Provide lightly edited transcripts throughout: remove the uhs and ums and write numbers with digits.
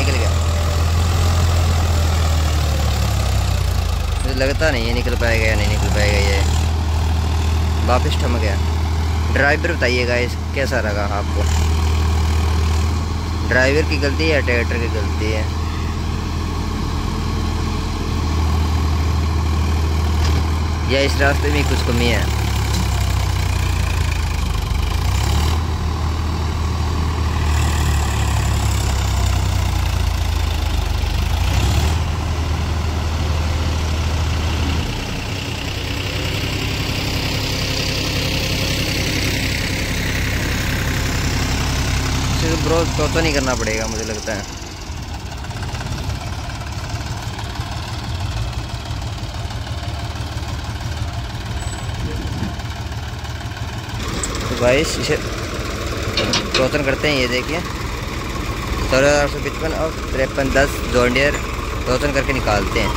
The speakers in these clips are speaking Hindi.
निकल गया। मुझे लगता नहीं ये निकल पाएगा या नहीं निकल पाएगा। ये वापस थम गया। ड्राइवर बताइएगा इस कैसा लगा आपको, ड्राइवर की गलती है या ट्रैक्टर की गलती है। या इस रास्ते में कुछ कमी है। ब्रो तो नहीं करना पड़ेगा मुझे लगता है। तो भाई इसे टोकन करते हैं। ये देखिए 16,855 और 5310 जॉन डियर टोकन करके निकालते हैं।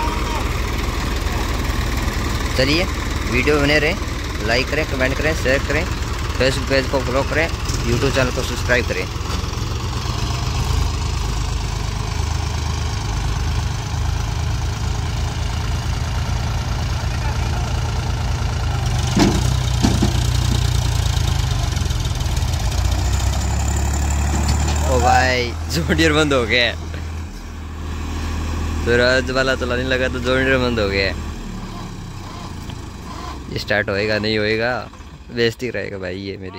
चलिए वीडियो बने रहें, लाइक करें, कमेंट करें, शेयर करें, फेसबुक पेज को फॉलो करें, यूट्यूब चैनल को सब्सक्राइब करें। ओ भाई जॉन डियर बंद हो गया। सूरज वाला चलाने लगा तो जॉन डियर बंद हो गया। ये स्टार्ट होएगा नहीं होएगा, बेइज्जती रहेगा भाई ये मेरी।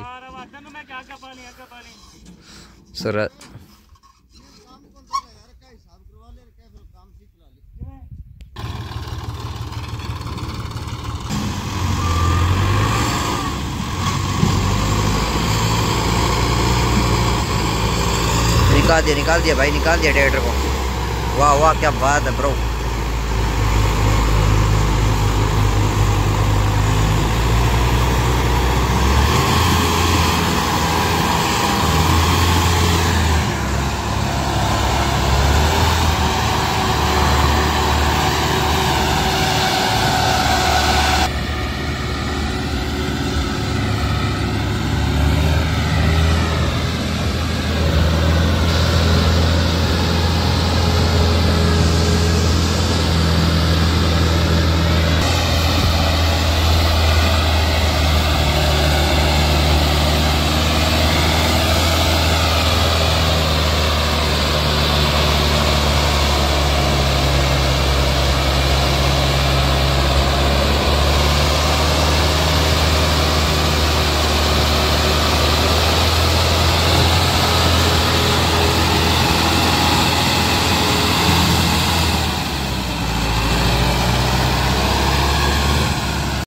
सूरज निकाल दिया भाई, निकाल दिया ट्रैक्टर को। वाह वाह क्या बात है ब्रो।